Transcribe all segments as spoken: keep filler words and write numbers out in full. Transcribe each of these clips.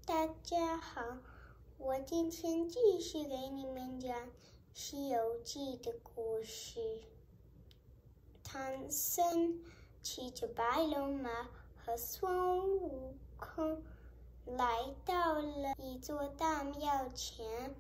大家好，我今天继续给你们讲《西游记》的故事。唐僧骑着白龙马和孙悟空来到了一座大庙前，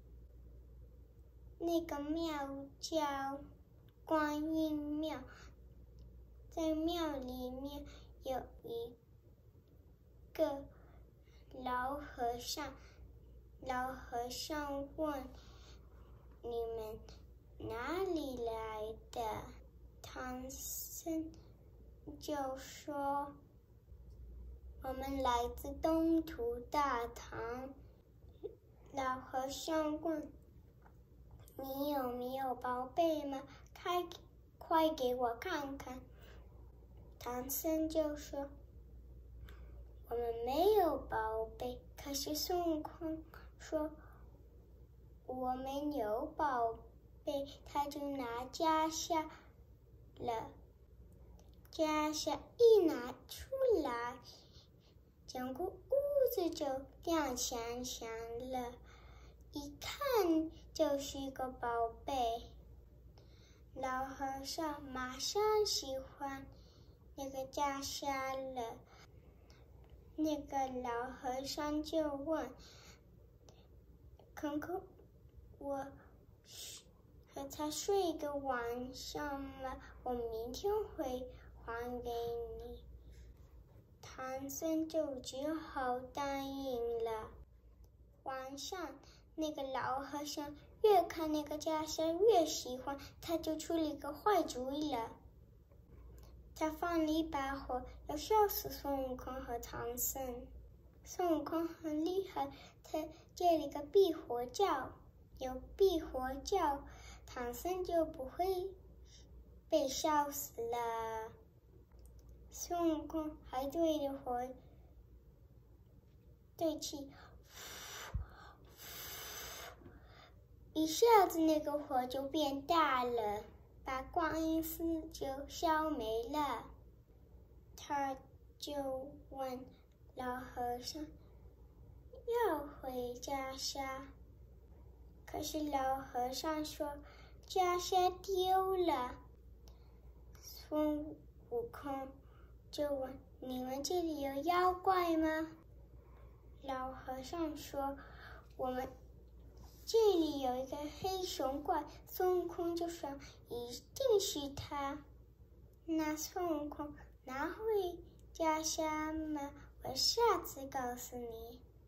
那个庙叫观音庙。在庙里面有一个老和尚，老和尚问：“你们哪里来的？”唐僧就说：“我们来自东土大唐。”老和尚问：“你有没有宝贝吗？开，快给我看看。”唐僧就说：“我们没有宝贝。”可是孙悟空说：“我们有宝贝。”他就拿袈裟了，袈裟一拿出来，整个屋子就亮闪闪了，一看就是个宝贝。老和尚马上喜欢那个袈裟了。那个老和尚就问：“可可，我和他睡个晚上吗？我明天会还给你。”唐僧就只好答应了。晚上，那个老和尚越看那个袈裟越喜欢，他就出了一个坏主意了。他放了一把火，要烧死孙悟空和唐僧。孙悟空很厉害，他借了一个避火罩，有避火罩，唐僧就不会被烧死了。孙悟空还对着火对气，一下子那个火就变大了，把观音寺就烧没了。他就问老和尚要回袈裟，可是老和尚说袈裟丢了。孙悟空就问：“你们这里有妖怪吗？”老和尚说：“我们这里有一个黑熊怪。”孙悟空就说：“一定是他。”那孙悟空拿回袈裟吗？我下次告诉你。